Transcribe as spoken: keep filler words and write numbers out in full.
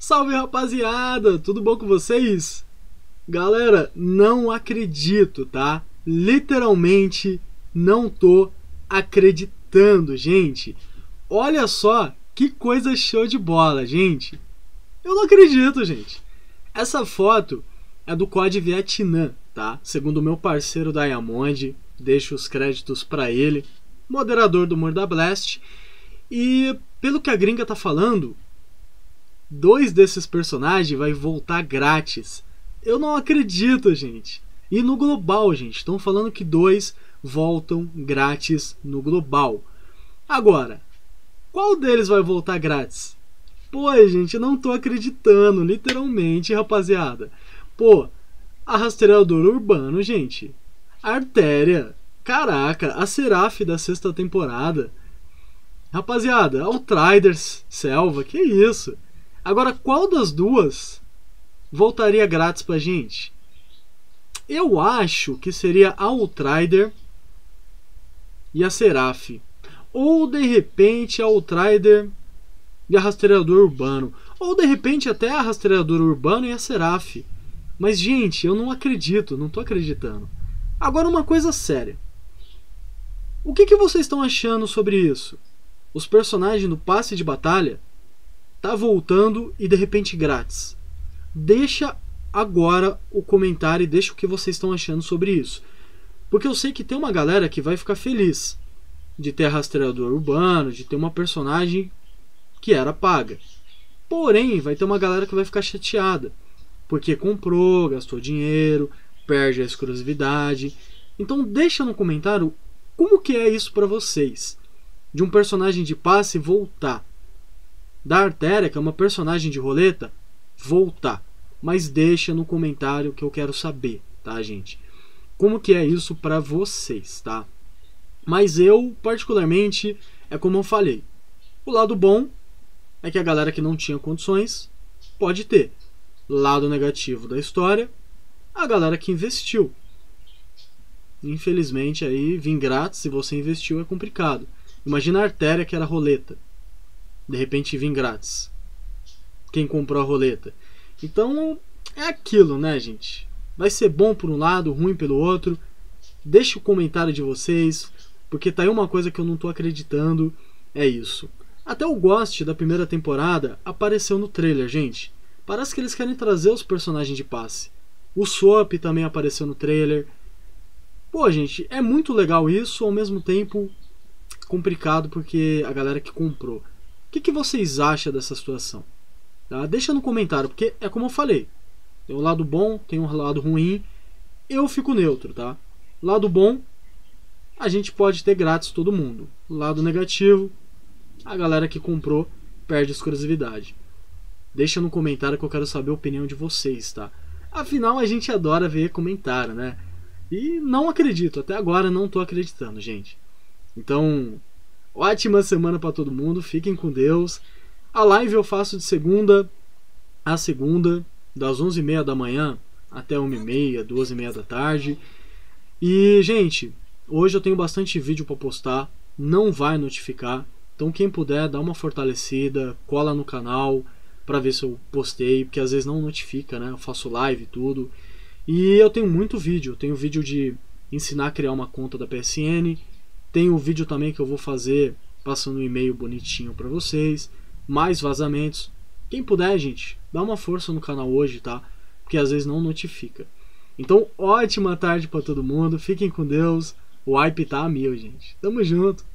Salve, rapaziada, tudo bom com vocês? Galera, não acredito, tá? Literalmente não tô acreditando, gente. Olha só que coisa show de bola, gente. Eu não acredito, gente. Essa foto é do C O D Vietnã, tá? Segundo o meu parceiro Diamond, deixo os créditos pra ele, moderador do Murda Blast. E pelo que a gringa tá falando, dois desses personagens vai voltar grátis. Eu não acredito, gente. E no global, gente, estão falando que dois voltam grátis no global. Agora, qual deles vai voltar grátis? Pô, gente, eu não tô acreditando, literalmente, rapaziada. Pô, a rastreador urbano, gente. A artéria. Caraca, a Seraph da sexta temporada. Rapaziada, Outriders, Selva, que isso? Agora, qual das duas voltaria grátis pra gente? Eu acho que seria a Outrider e a Seraph. Ou, de repente, a Outrider e a rastreador urbano. Ou, de repente, até a rastreador urbano e a Seraph. Mas, gente, eu não acredito, não tô acreditando. Agora, uma coisa séria. O que, que vocês estão achando sobre isso? Os personagens do passe de batalha tá voltando e de repente grátis. Deixa agora o comentário e deixa o que vocês estão achando sobre isso. Porque eu sei que tem uma galera que vai ficar feliz de ter rastreador urbano, de ter uma personagem que era paga. Porém, vai ter uma galera que vai ficar chateada. Porque comprou, gastou dinheiro, perde a exclusividade. Então deixa no comentário como que é isso pra vocês. De um personagem de passe voltar. Da artéria, que é uma personagem de roleta, voltar. Mas deixa no comentário que eu quero saber, tá, gente? Como que é isso pra vocês, tá? Mas eu, particularmente, é como eu falei. O lado bom é que a galera que não tinha condições pode ter. Lado negativo da história, a galera que investiu. Infelizmente, aí, vir grátis, se você investiu, é complicado. Imagina a artéria que era roleta. De repente vir grátis. Quem comprou a roleta? Então é aquilo, né, gente? Vai ser bom por um lado, ruim pelo outro. Deixa o comentário de vocês, porque tá aí uma coisa que eu não tô acreditando. É isso. Até o Ghost da primeira temporada apareceu no trailer, gente. Parece que eles querem trazer os personagens de passe. O Soap também apareceu no trailer. Pô, gente, é muito legal isso, ao mesmo tempo complicado porque a galera que comprou. O que, que vocês acham dessa situação? Tá? Deixa no comentário, porque é como eu falei. Tem um lado bom, tem um lado ruim. Eu fico neutro, tá? Lado bom, a gente pode ter grátis todo mundo. Lado negativo, a galera que comprou perde exclusividade. Deixa no comentário que eu quero saber a opinião de vocês, tá? Afinal, a gente adora ver comentário, né? E não acredito, até agora não tô acreditando, gente. Então, ótima semana para todo mundo, fiquem com Deus. A live eu faço de segunda a segunda, das onze e meia da manhã até uma e meia, duas e meia da tarde. E, gente, hoje eu tenho bastante vídeo para postar, não vai notificar. Então, quem puder, dá uma fortalecida, cola no canal para ver se eu postei, porque às vezes não notifica, né? Eu faço live e tudo. E eu tenho muito vídeo, eu tenho vídeo de ensinar a criar uma conta da P S N. Tem o vídeo também que eu vou fazer passando um e-mail bonitinho para vocês. Mais vazamentos. Quem puder, gente, dá uma força no canal hoje, tá? Porque às vezes não notifica. Então, ótima tarde para todo mundo. Fiquem com Deus. O hype tá a mil, gente. Tamo junto.